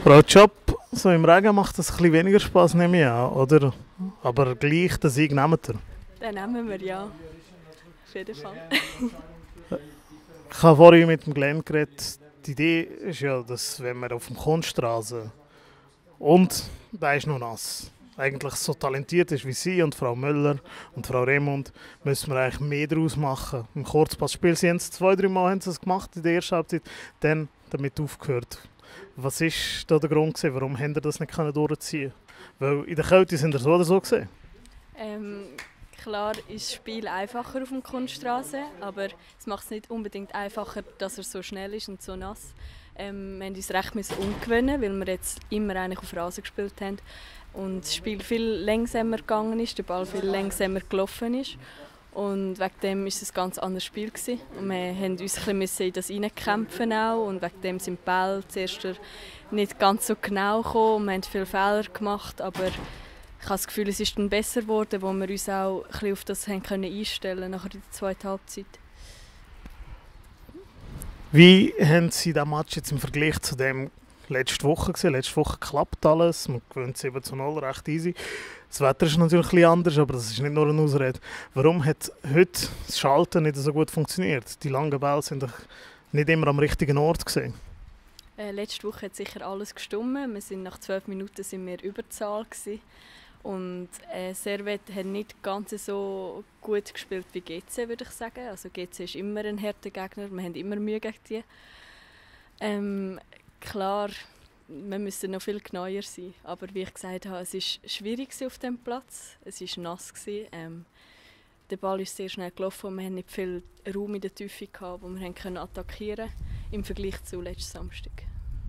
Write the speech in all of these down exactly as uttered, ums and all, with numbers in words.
Frau Job, so im Regen macht das ein bisschen weniger Spass, nehme ich an, oder? Aber gleich, den Sieg nehmt ihr. Den nehmen wir, ja. Auf jeden Fall. Ich habe vorhin mit dem Glenn geredet. Die Idee ist ja, dass wenn man auf dem Kunststraße und der ist noch nass, eigentlich so talentiert ist wie Sie und Frau Müller und Frau Remund, müssen wir eigentlich mehr daraus machen. Im Kurzpassspiel sie haben es zwei, drei Mal haben sie es gemacht in der ersten Halbzeit, dann damit aufgehört. Was war da der Grund gewesen? Warum haben ihr das nicht durchziehen können? Weil in der Kälte sind ihr so oder so gesehen. Ähm, klar ist das Spiel einfacher auf der Kunststraße, aber es macht es nicht unbedingt einfacher, dass er so schnell ist und so nass. Ähm, wir mussten uns recht umgewöhnen, weil wir jetzt immer eigentlich auf Rasen gespielt haben und das Spiel viel langsamer gegangen ist, der Ball viel langsamer gelaufen ist. Und wegen dem war es ein ganz anderes Spiel gewesen. Und wir mussten uns ein bisschen in das hineinkämpfen auch. Und wegen dem sind die Bälle zuerst nicht ganz so genau gekommen. Und wir haben viele Fehler gemacht, aber ich habe das Gefühl, es ist dann besser geworden, wo wir uns auch ein bisschen auf das haben können einstellen nachher in der zweiten Halbzeit. Wie haben Sie diesen Match jetzt im Vergleich zu dem letzte Woche gesehen? Letzte Woche klappt alles, man gewinnt sieben zu null, recht easy. Das Wetter ist natürlich ein bisschen anders, aber das ist nicht nur eine Ausrede. Warum hat heute das Schalten nicht so gut funktioniert? Die langen Bälle sind doch nicht immer am richtigen Ort gesehen. Äh, letzte Woche hat sicher alles gestimmt. Wir sind nach zwölf Minuten sind wir Überzahl gewesen. Und äh, Servet hat nicht ganz so gut gespielt wie G C, würde ich sagen. Also G C ist immer ein harter Gegner, wir haben immer Mühe gegen die. Ähm, klar, wir müssen noch viel genauer sein. Aber wie ich gesagt habe, es war schwierig auf dem Platz. Es war nass. Ähm, der Ball ist sehr schnell gelaufen und wir hatten nicht viel Raum in der Tiefe, gehabt, wo wir können attackieren konnten, im Vergleich zu letzten Samstag.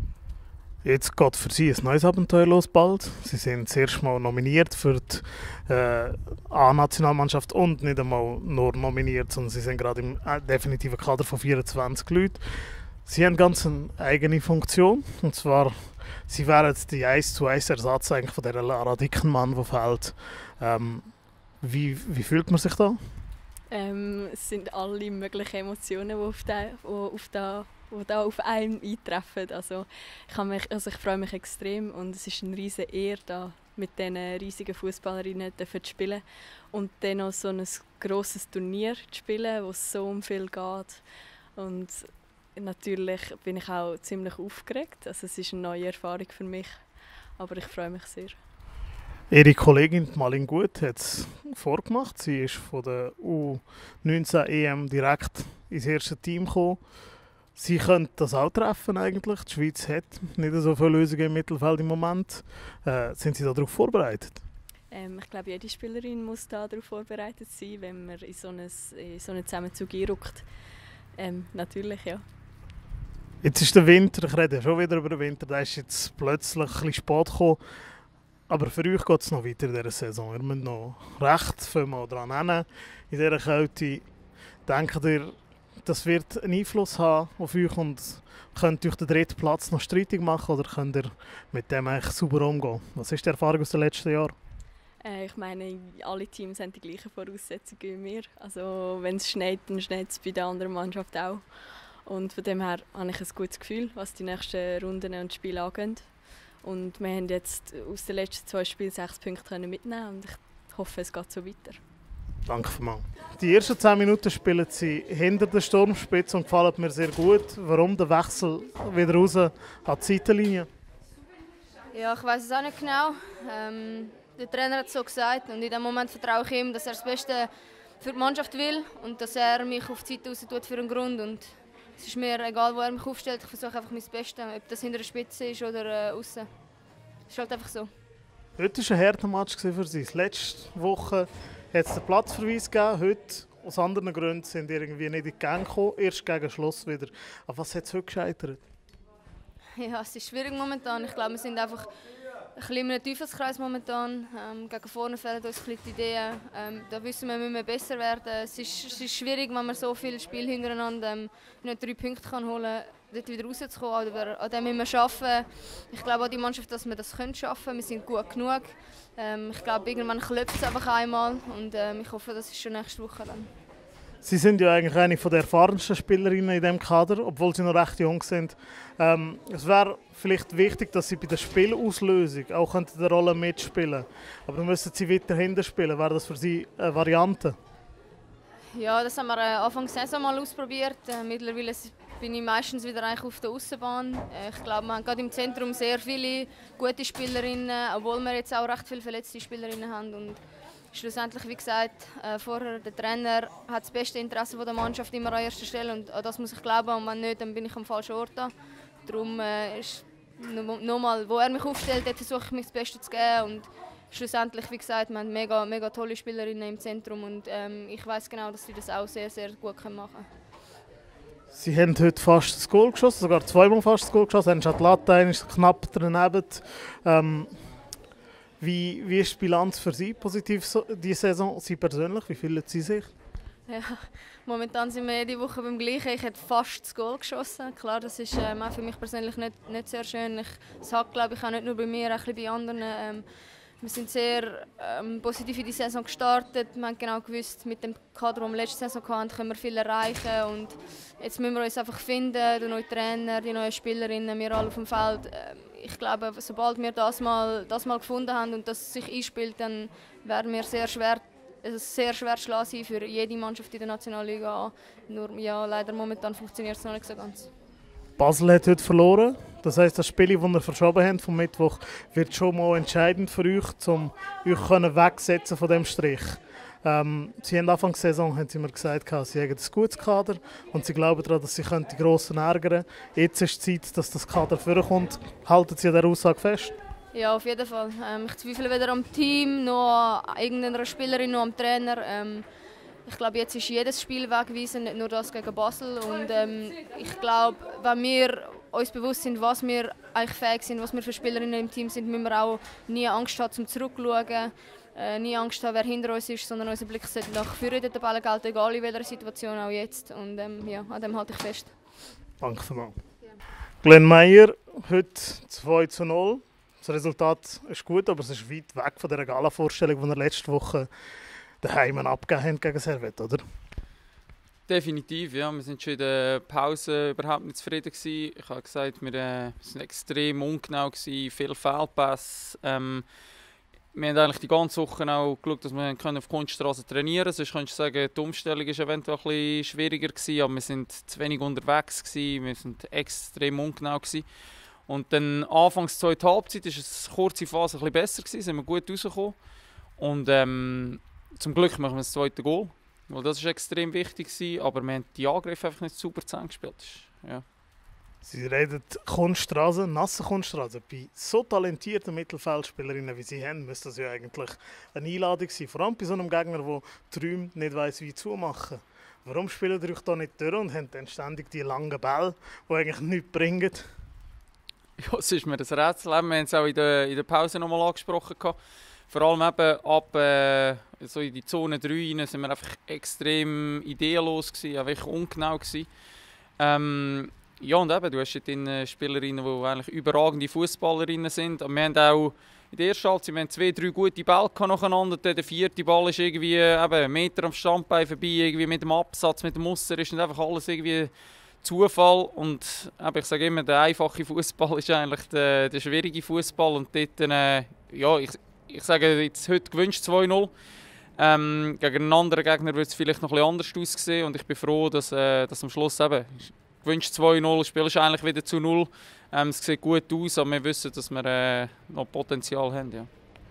Jetzt geht für Sie ein neues Abenteuer los bald. Sie sind das erste Mal nominiert für die äh, A-Nationalmannschaft und nicht einmal nur nominiert, sondern Sie sind gerade im äh, definitiven Kader von vierundzwanzig Leuten. Sie haben ganz eine eigene Funktion, und zwar, Sie wären die eins zu eins Ersatz eigentlich von der Lara Dickenmann, die fehlt. Ähm, wie, wie fühlt man sich da? Ähm, es sind alle möglichen Emotionen, die auf, den, die auf, den, die da auf einen eintreffen. Also ich, mich, also ich freue mich extrem und es ist eine riesige Ehre, da mit diesen riesigen Fußballerinnen zu spielen und dann noch so ein grosses Turnier zu spielen, wo es so um viel geht. Und natürlich bin ich auch ziemlich aufgeregt. Also es ist eine neue Erfahrung für mich, aber ich freue mich sehr. Ihre Kollegin Malin Gut hat es vorgemacht. Sie ist von der U neunzehn E M direkt ins erste Team gekommen. Sie könnte das auch treffen eigentlich. Die Schweiz hat nicht so viele Lösungen im Mittelfeld im Moment. Äh, sind Sie darauf vorbereitet? Ähm, ich glaube, jede Spielerin muss darauf vorbereitet sein, wenn man in so einen, in so einen Zusammenzug einrückt. Ähm, natürlich, ja. Jetzt ist der Winter, ich rede schon wieder über den Winter, der ist jetzt plötzlich ein bisschen spät gekommen. Aber für euch geht es noch weiter in dieser Saison. Ihr müsst noch recht viel mal dran nehmen. In dieser Kälte denkt ihr, das wird einen Einfluss haben auf euch und könnt euch den dritten Platz noch streitig machen oder könnt ihr mit dem eigentlich sauber umgehen? Was ist die Erfahrung aus den letzten Jahren? Äh, ich meine, alle Teams haben die gleichen Voraussetzungen wie wir. Also wenn es schneit, dann schneit es bei der anderen Mannschaft auch. Und von dem her habe ich ein gutes Gefühl, was die nächsten Runden und Spiele angeht. Und wir haben jetzt aus den letzten zwei Spielen sechs Punkte mitnehmen und ich hoffe, es geht so weiter. Danke vielmals. Die ersten zehn Minuten spielen Sie hinter der Sturmspitze und gefallen mir sehr gut. Warum der Wechsel wieder raus an die Seitenlinie? Ja, ich weiß es auch nicht genau. Ähm, der Trainer hat es so gesagt und in dem Moment vertraue ich ihm, dass er das Beste für die Mannschaft will und dass er mich auf die Seite raus tut für einen Grund. Und es ist mir egal, wo er mich aufstellt, ich versuche einfach mein Bestes, ob das hinter der Spitze ist oder äh, außen. Es ist halt einfach so. Heute war ein harter Match für Sie. Letzte Woche hat es den Platzverweis gegeben. Heute, aus anderen Gründen, sind irgendwie nicht in die Gänge gekommen. Erst gegen Schluss wieder. An was hat es heute gescheitert? Ja, es ist schwierig momentan. Ich glaube, wir sind einfach ein bisschen in einem Teufelskreis momentan. Ähm, gegen vorne fehlen uns ein bisschen die Ideen. Ähm, da wissen wir, müssen wir besser werden. Es ist, es ist schwierig, wenn man so viele Spiele hintereinander ähm, nicht drei Punkte kann holen kann, dort wieder rauszukommen. Aber an dem müssen wir arbeiten. Ich glaube auch die Mannschaft, dass wir das können schaffen. Wir sind gut genug. Ähm, ich glaube, irgendwann klopft es einfach einmal. Und ähm, ich hoffe, das ist schon nächste Woche dann. Sie sind ja eigentlich eine der erfahrensten Spielerinnen in diesem Kader, obwohl sie noch recht jung sind. Ähm, es wäre vielleicht wichtig, dass sie bei der Spielauslösung auch eine Rolle mitspielen könnten. Aber dann müssen sie weiter hinten spielen. Wäre das für Sie eine Variante? Ja, das haben wir äh, Anfang der Saison mal ausprobiert. Äh, mittlerweile bin ich meistens wieder eigentlich auf der Aussenbahn. Äh, ich glaube, wir haben gerade im Zentrum sehr viele gute Spielerinnen, obwohl wir jetzt auch recht viele verletzte Spielerinnen haben. Und schlussendlich, wie gesagt, äh, vorher der Trainer hat das beste Interesse der Mannschaft immer an erster Stelle und an das muss ich glauben und wenn nicht, dann bin ich am falschen Ort da. Darum äh, ist nochmal, wo er mich aufstellt, dort versuche ich mich das Beste zu geben und schlussendlich, wie gesagt, wir haben mega, mega tolle Spielerinnen im Zentrum und ähm, ich weiß genau, dass sie das auch sehr, sehr gut machen können. Sie haben heute fast das Goal geschossen, sogar zweimal fast das Goal geschossen, haben schon die Latte, ist knapp daneben. Ähm, Wie, wie ist die Bilanz für Sie positiv so, diese Saison, Sie persönlich? Wie fühlen Sie sich? Ja, momentan sind wir jede Woche beim Gleichen. Ich habe fast das Goal geschossen. Klar, das ist ähm, auch für mich persönlich nicht, nicht sehr schön. Ich, das hat, glaube ich, auch nicht nur bei mir, auch bei anderen. Ähm, wir sind sehr ähm, positiv in die Saison gestartet. Wir haben genau gewusst, mit dem Kader, den wir letzte Saison hatten, können wir viel erreichen. Und jetzt müssen wir uns einfach finden, der neue Trainer, die neuen Spielerinnen, wir alle auf dem Feld. Ähm, Ich glaube, sobald wir das mal, das mal gefunden haben und das sich einspielt, dann werden wir sehr schwer, also sehr schwer schlagen sein für jede Mannschaft in der Nationalliga. Nur ja, leider momentan funktioniert es noch nicht so ganz. Basel hat heute verloren. Das heisst, das Spiel, das wir verschoben haben vom Mittwoch, wird schon mal entscheidend für euch, um euch wegzusetzen von dem Strich. Ähm, sie haben Anfang der Saison haben sie mir gesagt, sie haben ein gutes Kader und sie glauben daran, dass sie die Grossen ärgern können. Jetzt ist die Zeit, dass das Kader vorkommt. Halten Sie an dieser Aussage fest? Ja, auf jeden Fall. Ähm, ich zweifle weder am Team, noch an irgendeiner Spielerin, noch am Trainer. Ähm, ich glaube, jetzt ist jedes Spiel wegweisend, nicht nur das gegen Basel. Und ähm, ich glaube, wenn wir uns bewusst sind, was wir eigentlich fähig sind, was wir für Spielerinnen im Team sind, müssen wir auch nie Angst haben, zum Zurückschauen. Äh, nie Angst haben, wer hinter uns ist, sondern unser Blick sollte nach vorne in der Tabelle gelten, egal in welcher Situation, auch jetzt. Und ähm, ja, an dem halte ich fest. Danke vielmals. Ja. Glenn Meyer, heute zwei zu null. Das Resultat ist gut, aber es ist weit weg von der Gala-Vorstellung, die wir letzte Woche daheim abgegeben haben gegen Servette, oder? Definitiv, ja. Wir sind schon in der Pause überhaupt nicht zufrieden gewesen. Ich habe gesagt, wir äh, sind extrem ungenau gewesen, viele Fehlpässe. Ähm, Wir haben eigentlich die ganze Woche auch geschaut, dass wir auf Kunststraße trainieren können. Sonst könntest du sagen, die Umstellung war eventuell ein bisschen schwieriger gewesen, aber wir sind zu wenig unterwegs gewesen, wir sind extrem ungenau gewesen. Und dann anfangs der zweiten Halbzeit war es eine kurze Phase ein bisschen besser gewesen, sind wir gut rausgekommen. Und ähm, zum Glück machen wir das zweite Goal, weil das war extrem wichtig gewesen, aber wir haben die Angriffe einfach nicht super zusammengespielt. Ja. Sie reden Kunststraße, nasse Kunststraße. Bei so talentierten Mittelfeldspielerinnen wie Sie haben, müsste das ja eigentlich eine Einladung sein. Vor allem bei so einem Gegner, der Träume nicht weiss, wie zumachen. Warum spielen ihr euch da nicht durch und haben dann ständig die langen Bälle, die eigentlich nichts bringen? Ja, es ist mir ein Rätsel. Wir haben es auch in der, in der Pause noch mal angesprochen. Vor allem eben ab äh, so in die Zone drei rein sind wir einfach extrem ideenlos gewesen, einfach ungenau gewesen. Ähm, Ja, und eben, du hast dort Spielerinnen, die eigentlich überragende Fußballerinnen sind. Und wir haben auch in der ersten Halbzeit wir haben zwei, drei gute Bälle nacheinander. Der vierte Ball ist irgendwie eben einen Meter am Standbein vorbei, irgendwie mit dem Absatz, mit dem Muster. Ist nicht einfach alles irgendwie Zufall. Und eben, ich sage immer, der einfache Fußball ist eigentlich der, der schwierige Fußball. Und dort, äh, ja, ich, ich sage jetzt heute gewünscht zwei null. Ähm, gegen einen anderen Gegner wird es vielleicht noch ein bisschen anders aussehen. Und ich bin froh, dass, äh, dass am Schluss eben gewünscht zwei null, das Spiel ist eigentlich wieder zu null. Ähm, es sieht gut aus, aber wir wissen, dass wir äh, noch Potenzial haben. Ja.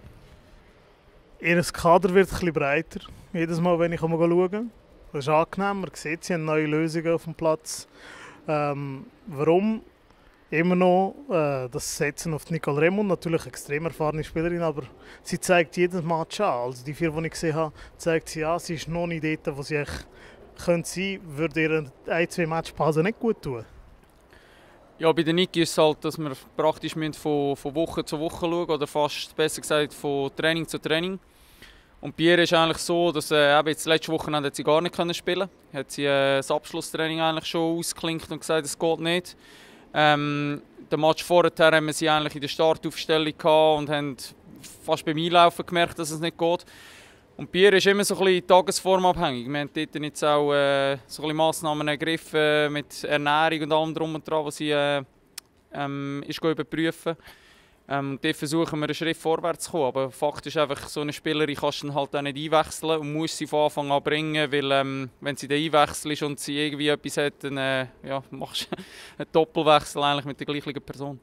Ihr Kader wird ein bisschen breiter, jedes Mal, wenn ich schaue. Das ist angenehm, man sieht, sie haben neue Lösungen auf dem Platz. Ähm, warum immer noch äh, das Setzen auf Nicole Remund, natürlich eine extrem erfahrene Spielerin, aber sie zeigt jedes Match an. Also die vier, die ich gesehen habe, zeigt sie an, sie ist noch nicht dort, wo sie echt könnte sein, würde ihr ein, zwei Matchpause nicht gut tun? Ja, bei der Niki ist es halt, dass wir praktisch von, von Woche zu Woche schauen oder fast besser gesagt von Training zu Training. Und bei ihr ist es eigentlich so, dass äh, eben jetzt letzte Woche hat sie gar nicht können spielen. Hat sie äh, das Abschlusstraining eigentlich schon ausgeklinkt und gesagt, es geht nicht. Ähm, den Match vorher haben wir sie eigentlich in der Startaufstellung gehabt und haben fast beim Einlaufen gemerkt, dass es nicht geht. Und Bier ist immer so ein bisschen tagesformabhängig. Wir haben dort jetzt auch äh, so ein bisschen Massnahmen ergriffen äh, mit Ernährung und allem drum und dran, was sie äh, ähm, ist überprüfen. Ähm, dort versuchen wir einen Schritt vorwärts zu kommen. Aber Fakt ist einfach, so eine Spielerin kannst du dann halt auch nicht einwechseln und musst sie von Anfang an bringen, weil ähm, wenn sie dann einwechselst und sie irgendwie etwas hat, dann äh, ja, machst du einen Doppelwechsel eigentlich mit der gleichen Person.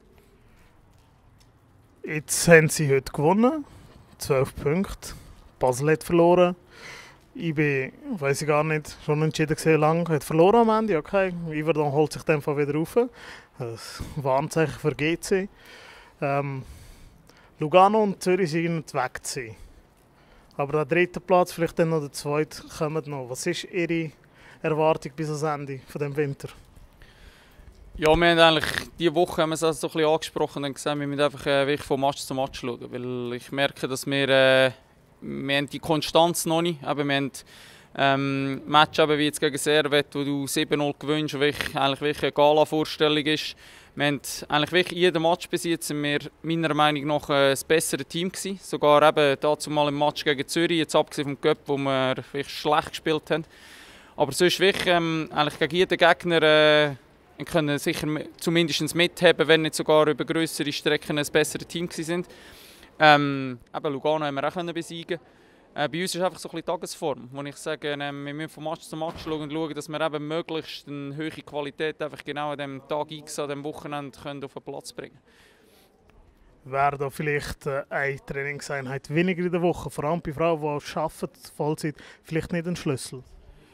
Jetzt haben sie heute gewonnen, zwölf Punkte. Basel hat verloren. I B, weiß ich gar nicht, schon entschieden gesehen lang, hat verloren am Ende, okay. Iverdon holt sich dann wieder rauf. Das Warnzeichen für G C. Ähm, Lugano und Zürich sind weg gewesen. Aber der dritte Platz, vielleicht dann noch der zweite, kommt noch. Was ist Ihre Erwartung bis ans Ende von dem Winter? Ja, wir haben eigentlich diese Woche haben wir es also so ein bisschen angesprochen und gesagt, wir müssen einfach äh, wirklich von Match zu Match schauen, weil ich merke, dass wir, äh, wir haben die Konstanz noch nicht haben. Wir haben ähm, Match eben wie jetzt gegen Servet, wo du sieben null gewinnst, und wirklich, eigentlich wirklich eine Gala-Vorstellung ist. Wir haben eigentlich wirklich jeden Match bis jetzt sind wir meiner Meinung nach äh, das bessere Team gewesen. Sogar eben dazu mal im Match gegen Zürich, jetzt abgesehen vom Cup, wo wir wirklich schlecht gespielt haben. Aber sonst wirklich ähm, eigentlich gegen jeden Gegner äh, können sicher zumindest mithaben, wenn nicht sogar über grössere Strecken ein besseres Team waren. Ähm, eben Lugano haben wir auch besiegen. Äh, bei uns ist einfach so ein bisschen Tagesform, wo ich sage, äh, wir müssen von Match zu Match schauen und schauen, dass wir eben möglichst eine hohe Qualität einfach genau an dem Tag X, an dem Wochenende können auf den Platz bringen können. Wäre da vielleicht äh, eine Trainingseinheit weniger in der Woche, vor allem bei Frauen, die arbeiten, Vollzeit, vielleicht nicht ein Schlüssel?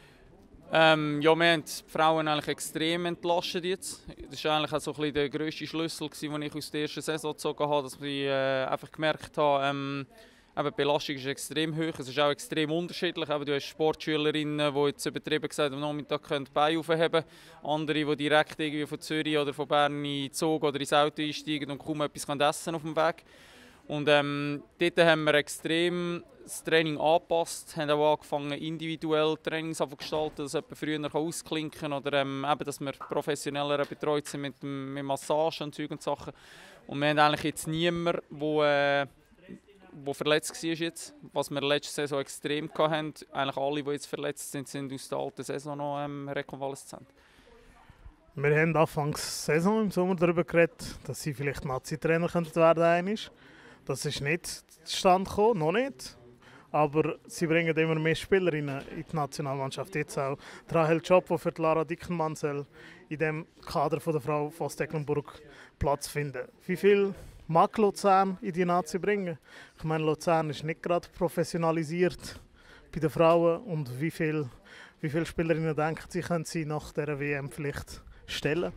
Ähm, ja, wir haben die Frauen eigentlich extrem entlastet jetzt. Das war eigentlich auch so ein bisschen der grösste Schlüssel, den ich aus der ersten Saison gezogen habe, dass ich äh, einfach gemerkt habe, ähm, eben, die Belastung ist extrem hoch. Es ist auch extrem unterschiedlich. Eben, du hast Sportschülerinnen, die jetzt übertrieben gesagt am Nachmittag die Beine aufheben können. Andere, die direkt irgendwie von Zürich oder von Bern in den Zug oder ins Auto einsteigen und kaum etwas essen auf dem Weg. Und ähm, dort haben wir extrem das Training angepasst, haben auch angefangen individuell Trainings zu gestalten, dass jemand früher ausklinken kann oder ähm, eben, dass wir professioneller betreut sind mit, mit Massage und Zeug und Sachen. Und wir haben eigentlich jetzt niemanden, der äh, wo verletzt war jetzt, was wir letzte Saison extrem hatten. Eigentlich alle, die jetzt verletzt sind, sind aus der alten Saison noch ähm, rekonvaleszent. Wir haben Anfangs der Saison im Sommer darüber geredet, dass sie vielleicht Nazi-Trainer werden könnten. Das ist nicht zustande gekommen, noch nicht. Aber sie bringen immer mehr Spielerinnen in die Nationalmannschaft. Jetzt auch Rahel Job, die für Lara Dickenmann soll in dem Kader von der Frau von Stecklenburg Platz finden. Wie viel mag Luzern in die Nazi bringen? Ich meine, Luzern ist nicht gerade professionalisiert bei den Frauen. Und wie viele wie viel Spielerinnen denken sie, können sie nach dieser W M vielleicht stellen?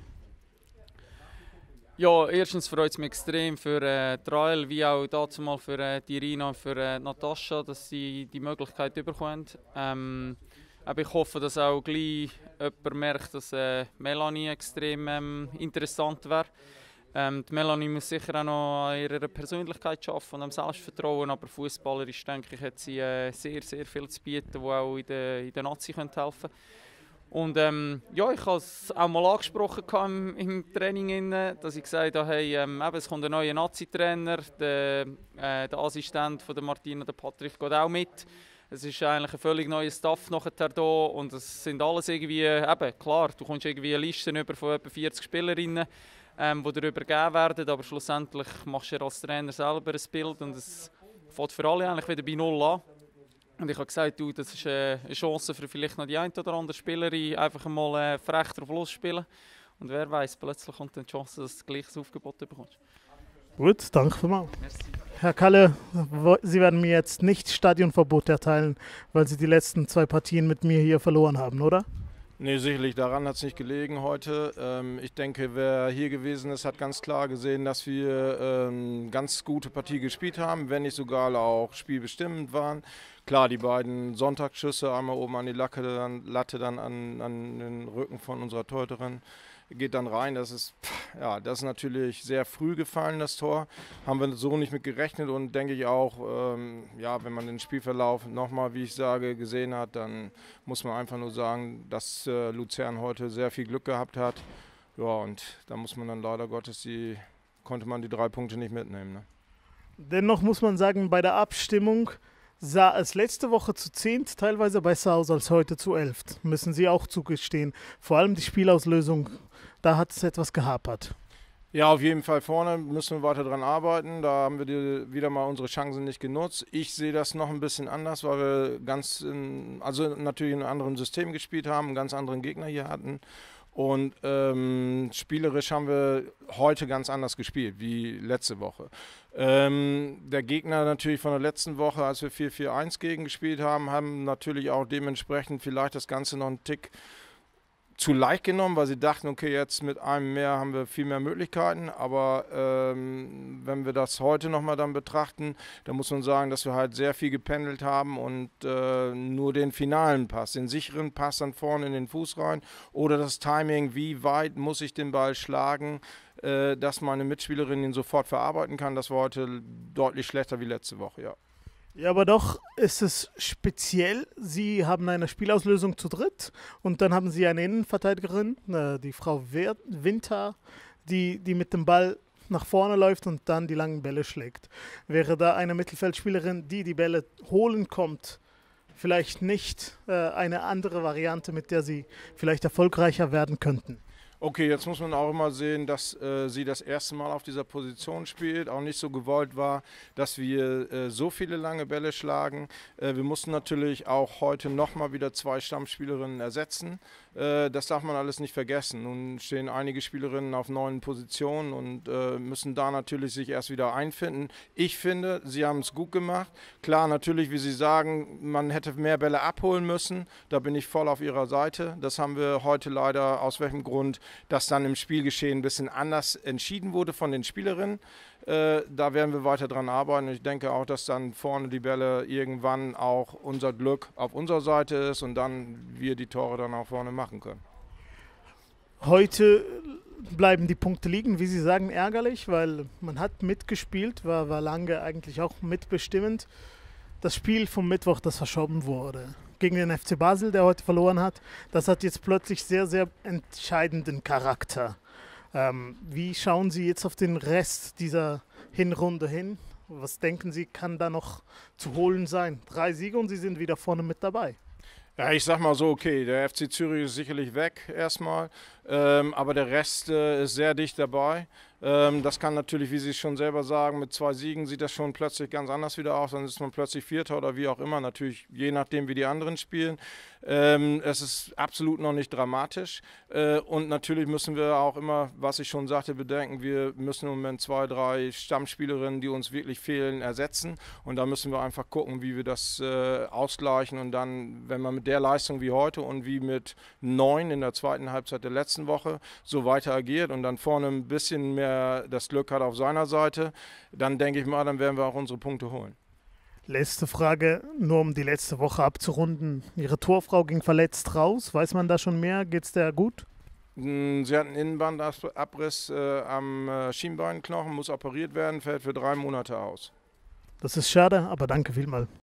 Ja, erstens freut es mich extrem für äh, Trael, wie auch dazu mal für äh, die Irina und für äh, Natascha, dass sie die Möglichkeit bekommen. Ähm, aber ich hoffe, dass auch gleich jemand merkt, dass äh, Melanie extrem ähm, interessant wäre. Ähm, die Melanie muss sicher auch noch an ihrer Persönlichkeit arbeiten und am Selbstvertrauen, aber fußballerisch denke ich, hat sie äh, sehr, sehr viel zu bieten, die auch in der, in der Nazi helfen können. Und ähm, ja, ich habe es auch mal angesprochen im, im Training, dass ich gesagt habe, hey, ähm, eben, es kommt ein neuer Nazi-Trainer, der, äh, der Assistent von der Martina, der Patrick, geht auch mit. Es ist eigentlich ein völlig neuer Staff nachher da und es sind alles irgendwie, eben, klar, du kommst irgendwie Listen über von etwa vierzig Spielerinnen, ähm, die darüber gegeben werden, aber schlussendlich machst du ja als Trainer selber ein Bild und es fängt für alle eigentlich wieder bei Null an. Und ich habe gesagt, du, das ist eine Chance für vielleicht noch die eine oder andere Spielerin, einfach mal äh, frech drauf losspielen. Und wer weiß, plötzlich kommt dann die Chance, dass du gleiches Aufgebot bekommst. Gut, danke vielmals. Herr Kalle, Sie werden mir jetzt nicht Stadionverbot erteilen, weil Sie die letzten zwei Partien mit mir hier verloren haben, oder? Nee, sicherlich, daran hat es nicht gelegen heute. Ähm, ich denke, wer hier gewesen ist, hat ganz klar gesehen, dass wir ähm, ganz gute Partie gespielt haben, wenn nicht sogar auch spielbestimmend waren. Klar, die beiden Sonntagsschüsse, einmal oben an die Latte, dann, Latte, dann an, an den Rücken von unserer Torhüterin, geht dann rein. Das ist, ja, das ist natürlich sehr früh gefallen, das Tor. Haben wir so nicht mit gerechnet und denke ich auch, ähm, ja, wenn man den Spielverlauf nochmal, wie ich sage, gesehen hat, dann muss man einfach nur sagen, dass äh, Luzern heute sehr viel Glück gehabt hat. Ja, und da muss man dann leider Gottes, die, konnte man die drei Punkte nicht mitnehmen. Ne? Dennoch muss man sagen, bei der Abstimmung sah es letzte Woche zu zehnt teilweise besser aus als heute zu elft. Müssen Sie auch zugestehen. Vor allem die Spielauslösung, da hat es etwas gehapert. Ja, auf jeden Fall vorne müssen wir weiter dran arbeiten. Da haben wir die, wieder mal unsere Chancen nicht genutzt. Ich sehe das noch ein bisschen anders, weil wir ganz, in, also natürlich in einem anderen System gespielt haben, einen ganz anderen Gegner hier hatten. Und ähm, spielerisch haben wir heute ganz anders gespielt wie letzte Woche. Ähm, der Gegner natürlich von der letzten Woche, als wir vier vier eins gegen gespielt haben, haben natürlich auch dementsprechend vielleicht das Ganze noch einen Tick zu leicht genommen, weil sie dachten, okay, jetzt mit einem mehr haben wir viel mehr Möglichkeiten. Aber ähm, wenn wir das heute nochmal dann betrachten, dann muss man sagen, dass wir halt sehr viel gependelt haben und äh, nur den finalen Pass, den sicheren Pass dann vorne in den Fuß rein oder das Timing, wie weit muss ich den Ball schlagen, äh, dass meine Mitspielerin ihn sofort verarbeiten kann, das war heute deutlich schlechter wie letzte Woche, ja. Ja, aber doch ist es speziell. Sie haben eine Spielauslösung zu dritt und dann haben Sie eine Innenverteidigerin, äh, die Frau Winter, die, die mit dem Ball nach vorne läuft und dann die langen Bälle schlägt. Wäre da eine Mittelfeldspielerin, die die Bälle holen kommt, vielleicht nicht äh, eine andere Variante, mit der Sie vielleicht erfolgreicher werden könnten? Okay, jetzt muss man auch immer sehen, dass äh, sie das erste Mal auf dieser Position spielt, auch nicht so gewollt war, dass wir äh, so viele lange Bälle schlagen. Äh, wir mussten natürlich auch heute nochmal wieder zwei Stammspielerinnen ersetzen. Äh, das darf man alles nicht vergessen. Nun stehen einige Spielerinnen auf neuen Positionen und äh, müssen da natürlich sich erst wieder einfinden. Ich finde, sie haben es gut gemacht. Klar, natürlich, wie Sie sagen, man hätte mehr Bälle abholen müssen. Da bin ich voll auf Ihrer Seite. Das haben wir heute leider, aus welchem Grund, dass dann im Spielgeschehen ein bisschen anders entschieden wurde von den Spielerinnen. Äh, da werden wir weiter dran arbeiten. Ich denke auch, dass dann vorne die Bälle irgendwann auch unser Glück auf unserer Seite ist und dann wir die Tore dann auch vorne machen können. Heute bleiben die Punkte liegen, wie Sie sagen, ärgerlich, weil man hat mitgespielt, war, war lange eigentlich auch mitbestimmend. Das Spiel vom Mittwoch, das verschoben wurde gegen den F C Basel, der heute verloren hat, das hat jetzt plötzlich sehr, sehr entscheidenden Charakter. Ähm, wie schauen Sie jetzt auf den Rest dieser Hinrunde hin? Was denken Sie, kann da noch zu holen sein? Drei Siege und Sie sind wieder vorne mit dabei. Ja, ich sag mal so, okay, der F C Zürich ist sicherlich weg erstmal, ähm, aber der Rest äh, ist sehr dicht dabei. Ähm, das kann natürlich, wie Sie schon selber sagen, mit zwei Siegen sieht das schon plötzlich ganz anders wieder aus. Dann ist man plötzlich Vierter oder wie auch immer, natürlich je nachdem, wie die anderen spielen. Ähm, es ist absolut noch nicht dramatisch äh, und natürlich müssen wir auch immer, was ich schon sagte, bedenken, wir müssen im Moment zwei, drei Stammspielerinnen, die uns wirklich fehlen, ersetzen und da müssen wir einfach gucken, wie wir das äh, ausgleichen und dann, wenn man mit der Leistung wie heute und wie mit neun in der zweiten Halbzeit der letzten Woche so weiter agiert und dann vorne ein bisschen mehr das Glück hat auf seiner Seite, dann denke ich mal, dann werden wir auch unsere Punkte holen. Letzte Frage, nur um die letzte Woche abzurunden. Ihre Torfrau ging verletzt raus. Weiß man da schon mehr? Geht es der gut? Sie hat einen Innenbandabriss äh, am äh, Schienbeinknochen, muss operiert werden, fällt für drei Monate aus. Das ist schade, aber danke vielmals.